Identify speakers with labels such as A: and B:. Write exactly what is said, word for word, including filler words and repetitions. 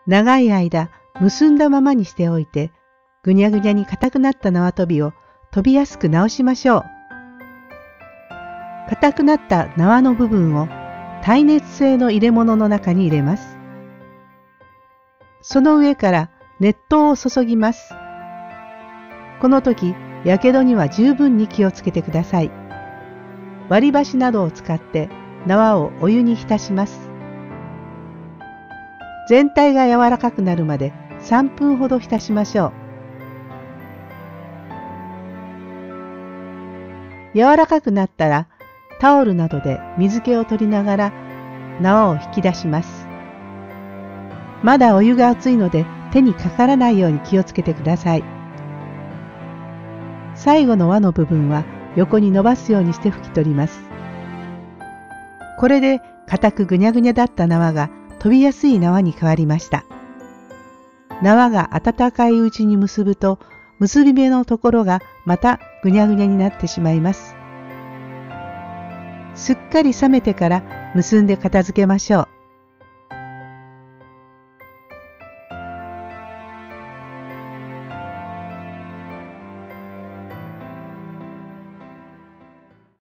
A: 長い間結んだままにしておいて、ぐにゃぐにゃに硬くなった縄跳びを飛びやすく直しましょう。硬くなった縄の部分を耐熱性の入れ物の中に入れます。その上から熱湯を注ぎます。この時、やけどには十分に気をつけてください。割り箸などを使って縄をお湯に浸します。全体が柔らかくなるまでさんぷんほど浸しましょう。柔らかくなったらタオルなどで水気を取りながら縄を引き出します。まだお湯が熱いので手にかからないように気をつけてください。最後の輪の部分は横に伸ばすようにして拭き取ります。これで硬くぐにゃぐにゃだった縄が飛びやすい縄に変わりました。縄が温かいうちに結ぶと結び目のところがまたぐにゃぐにゃになってしまいます。すっかり冷めてから結んで片付けましょう。